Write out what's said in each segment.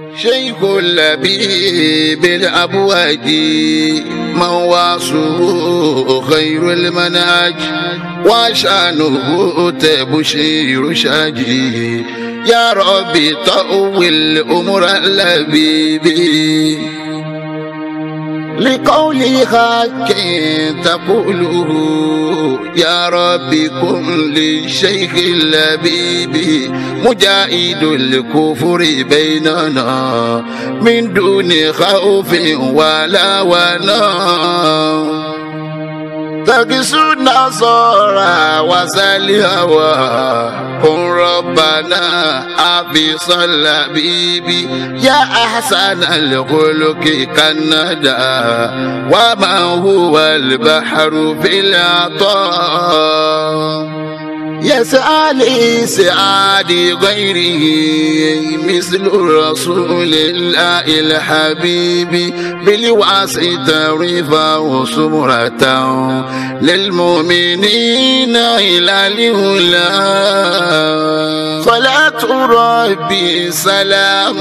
شيخ اللبيب الأبواج من واصه خير المناج وشانه تبشير شاجي يا ربي طول أمر اللبيب لقول حق تقوله يا ربي كن للشيخ اللبيب مجاهد الكفر بيننا من دون خوف ولا ونا تقس النصارى وسليوا كن ربنا أبص اللبيب يا أحسن الخلق كالندى وما هو البحر في العطاء يسأل سعادي غيره مثل رسول الله الحبيب بالواسطة رفع سمرة للمؤمنين إلى الهلا صلاة ربي سلام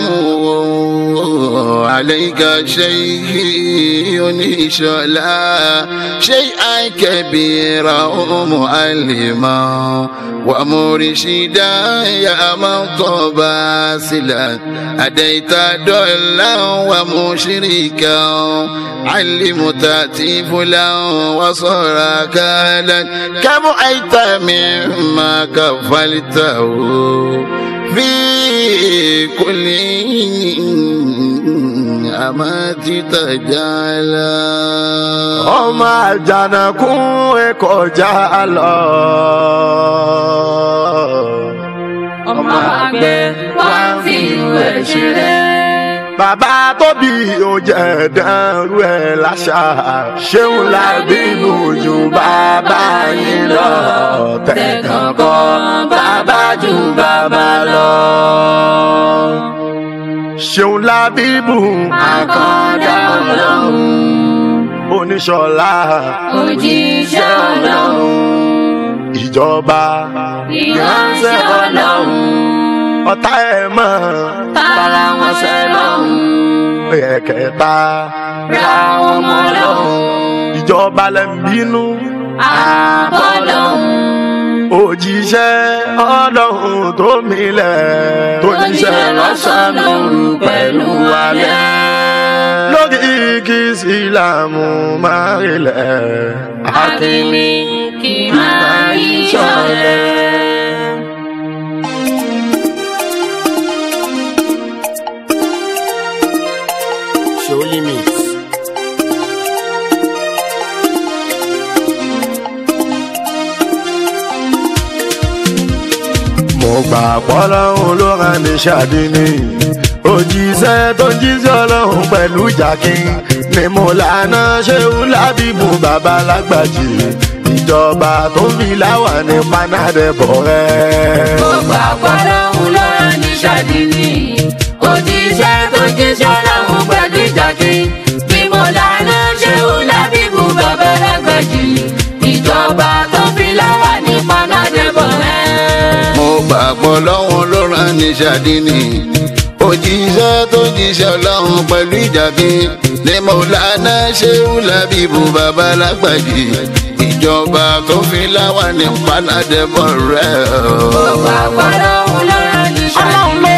عليك شيخي إن شاء الله شيئا كبيرا معلما ومرشدا يا من طبع سلا أديت دولا ومشركا علمت طفلا وصار كالا كم أيت مما كفلته في كل أمات تجعلا وما جانكم كجعلا ọmọ àgbẹ̀ wá fi ìwé ṣeré. Bàbá tó bí ó jẹ́ dánrú ẹ̀ láṣà Ṣeun Lábíbù ju bàbá yín lọ tẹ̀gàn kọ́ bàbá ju bàbá lọ. Ṣeun Lábíbù àkàndá Ọlọ́run Oníṣọlá òjíṣẹ́ Ọlọ́run ìjọba ìránṣẹ́ Ọlọ́run ọ̀tá ẹ̀ mọ̀ tara wọn ṣẹ lọ́hùn ẹ̀kẹta ra ọmọ lọ́hùn ìjọba lẹ́ ń bínú àbọ̀ lọ́hùn òjíṣẹ́ Ọlọ́run tó milẹ̀ tó níṣẹ́ lọ́sàn-án lóru pẹ̀lú alẹ́ lórí kí Ìsìlámù máa rilẹ̀ akínní kì máa rí ṣọ̀lẹ. Show limits. Mo gbà pọ́lọ́hún ló rán ní ṣàdínní òjíṣẹ́ tó ń jíṣẹ́ Ọlọ́run pẹ̀lú jàkín ni mo lànà Ṣeun Lábíbù bàbá lágbàjì ìjọba tó ń fi láwà ní panadẹ́bọ̀ rẹ̀. Mo gbà pọ́lọ́hún ló rán ní ṣàdínní òjíṣẹ́ tó ń jíṣẹ́ Ọlọ́run pẹ̀lú jàkín ni mo lànà Ṣeun Lábíbù bàbá lágbàjì ìjọba tó ń fi láwà ní panadẹ́bọ̀ rẹ̀. Mo gbàgbọ́ lọ́hùn ló rán ní ṣàdínní òjíṣẹ́ tó jíṣẹ́ Ọlọ́run pẹ̀lú ìjàkí ní Mọ̀lánà Ṣeun Lábíbù bàbá lágbàjì ìjọba tó fi láwà ní panadẹ́bọ̀ rẹ̀. Mo gbàgbọ́ lọ́hùn ló rán ní ṣàdínní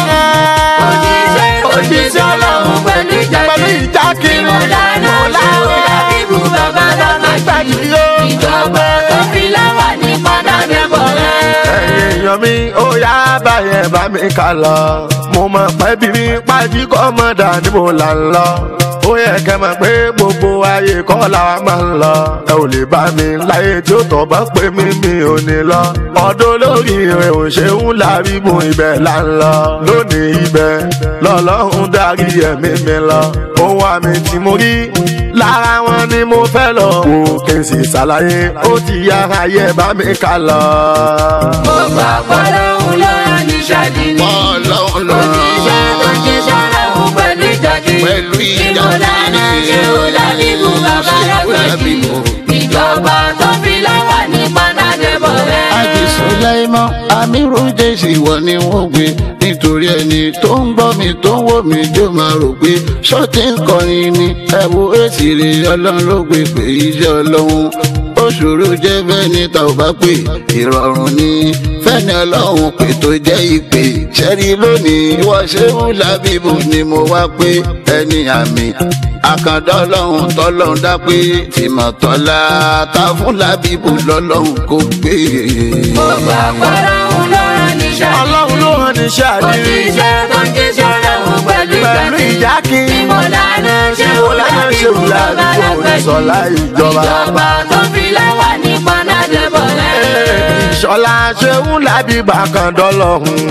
òjíṣẹ́ Ọlọ́run pẹ̀lú ìjàkí ní Mọ̀lánà Ṣeun Lábíbù bàbá lágbàjì ìjọba tó fi láwà ní panadẹ́bọ̀ rẹ̀. Èèyàn mi ó yá báyẹn bá mi kà lọ mo mọ̀ pé bí mi pàjí kọ́ mọ̀ dà ní mo là ń lọ ó yẹ kẹ́ mọ̀ pé gbogbo ayé kọ́ làwa máa ń lọ ẹ ò lè bá mi láyé tí ó tọ̀ bá pé mi ò ní lọ ọdún lórí rẹ̀ ò Ṣeun Lábíbù ibẹ̀ là ń lọ lónìí ibẹ̀ lọ́lọ́run darí ẹ̀mí mi lọ ohun àmì tí mo rí lára wọn ni mo fẹ́ lọ wò kí n sì ṣàlàyé ó ti yára yẹ bá mi kà lọ. Mo gbà pọ́lọ́hún ló rán ní ṣàdínní òjíṣẹ́ tó ń jíṣẹ́ Ọlọ́run pẹ̀lú ìjàkí ní Mọ̀lánà Ṣeun Lábíbù bàbá lágbàjì ìjọba tó fi láwà ní panadẹ́bọ̀ rẹ̀. Àti Sùláímọ̀ Amírù Jèṣì wọ̀ ni wọ́n gbé nítorí torí ẹni tó ń gbọ́ mi tó ń wò mí jó máa rò pé ṣọ́ọ̀tì ń kọrin ni ẹ wo èsì rè ọlọ́run ló gbé pé iṣẹ́ ọlọ́run ó ṣòro jẹ́ fẹ́ni tá ò bá pè ìrọ̀rùn ni fẹ́ni ọlọ́run pè tó jẹ́ ìpè ṣẹ́rí lónìí ìwọ Ṣehu Labeeb ni mo wá pé ẹni àmì àkàndá ọlọ́run tọ́lọ́run dá pé tìmọ̀tọ́lá ta fún Labeeb lọ́lọ́run kò gbé. mo gbà pàrọ̀ òun ló rán ní ṣáàdì. ọlọ́run ló rán ní ṣáàdì. òjíṣẹ́ tó ń jíṣẹ́ ọlọ́run pẹ̀lú ìjákí. ìmọ̀lànà Ṣehu Labeeb bàbá lágbàjì. ìjọba tó fi láwà ní panadẹ́bọ̀lẹ́. ìṣọ̀lá Ṣehu Labeeb àkàndá ọlọ́run.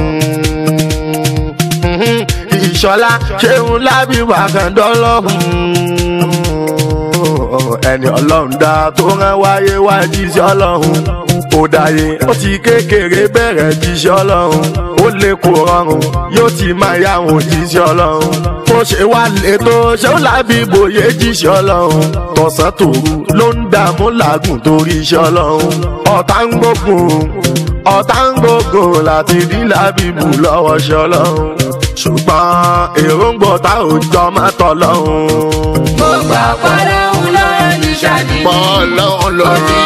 ìṣọ̀lá Ṣehu Labeeb àkàndá ọlọ́run. ẹni ọlọ́run dá tó rán wáyé wá jíṣẹ́ ọlọ́run. ó dáyé ó ti kékeré bẹ̀rẹ̀ jíṣẹ́ ọlọ́run. ó lè kó rọrùn yóò ti máa yá àwọn jíṣẹ́ ọlọ́run. bó ṣe wá lè tó Ṣehu Labeeb yé jíṣẹ́ ọlọ́run. tọ̀sán tòru ló ń dààmú làágùn torí iṣẹ́ ọlọ́run. ọ̀tá ń gbógun láti dí Labeeb lọ́wọ́ ṣe ọlọ́run. ṣùgbọ́n èròǹgbò tá ò jọ má tọ̀ lọ́hùn. mo gbà pàrọ̀ òun ló rán ní ṣáàdì. Ọlọ́run ló rán